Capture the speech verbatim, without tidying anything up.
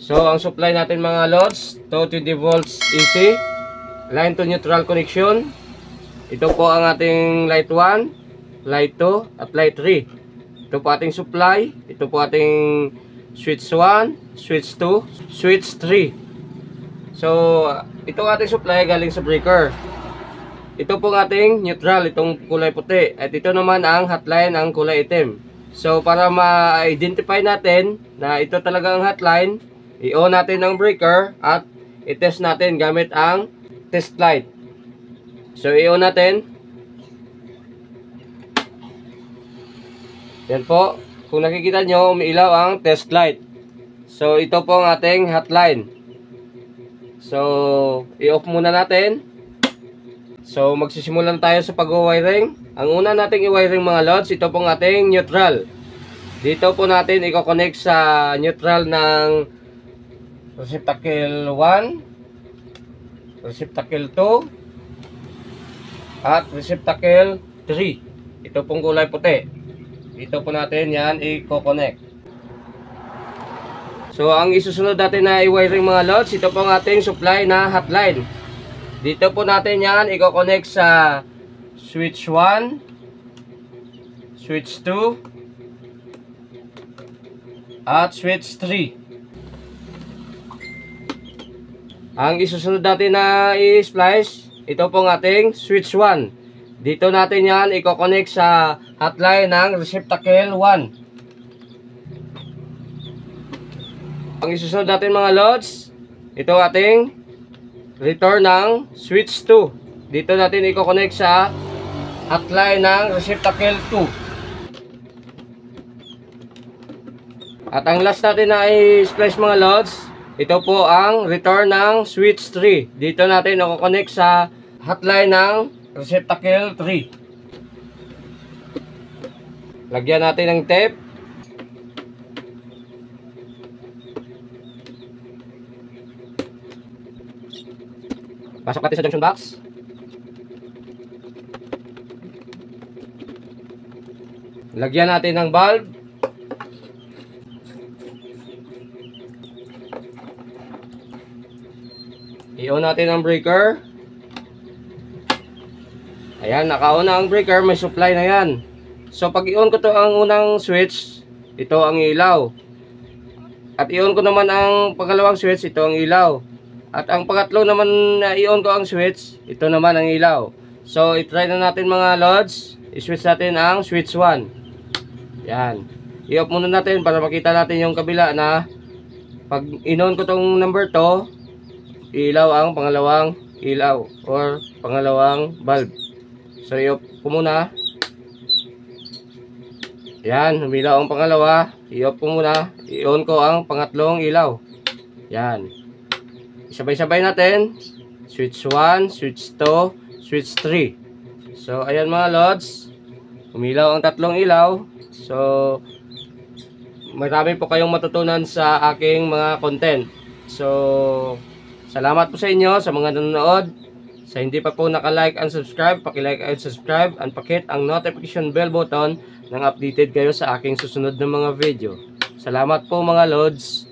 So, ang supply natin mga lods, two hundred twenty volts A C, line to neutral connection. Ito po ang ating light one, light two, at light three. Ito po ating supply. Ito po ating switch one, switch two, switch three. So, ito ating supply galing sa breaker. Ito po ating neutral, itong kulay puti. At ito naman ang hotline, ang kulay itim. So, para ma-identify natin na ito talaga ang hotline, i-on natin ang breaker at i-test natin gamit ang test light. So, i-on natin. Yan po. Kung nakikita nyo, umiilaw ang test light. So, ito po ang ating hotline. So, i-off muna natin. So, magsisimulan tayo sa pag-wiring. Ang una nating i-wiring mga lods, ito pong ating neutral. Dito po natin i-connect sa neutral ng receptacle one, receptacle two, at receptacle three. Ito pong kulay puti. Ito po natin yan i-connect. So, ang isusunod natin na i-wiring mga lods, ito po ang ating supply na hotline. Dito po natin yan i-connect sa switch one, switch two, at switch three. Ang isusunod natin na i-splice, ito pong ating switch one. Dito natin yan i-connect sa hotline ng receptacle one. Ang isusunod natin mga lods, ito ating return ng switch two. Dito natin i-connect sa hotline ng receptacle two. At ang last natin na i-splice mga lods, ito po ang return ng switch three. Dito natin i-connect sa hotline ng receptacle three. Lagyan natin ng tape. Pasok natin sa junction box. Lagyan natin ng bulb. I-on natin ang breaker. Ayan, naka-on na ang breaker. May supply na yan. So, pag i-on ko to ang unang switch, ito ang ilaw. At i-on ko naman ang pangalawang switch, ito ang ilaw. At ang pangatlo naman na i-on ko ang switch, ito naman ang ilaw. So, i-try na natin mga lods. I-switch natin ang switch one. Yan. I-off muna natin para makita natin yung kabila na pag in-on ko tong number two, ilaw ang pangalawang ilaw or pangalawang bulb. So, i-off ko muna. Yan. Umilaw ang pangalawa. I-off ko muna. I-on ko ang pangatlong ilaw. Yan. Sabay-sabay natin. Switch one, switch two, switch three. So, ayan mga lods. Umilaw ang tatlong ilaw. So, marami po kayong matutunan sa aking mga content. So, salamat po sa inyo, sa mga nanonood. Sa hindi pa po naka-like and subscribe, paki-like and subscribe and pakit ang notification bell button nang updated kayo sa aking susunod na mga video. Salamat po mga lods.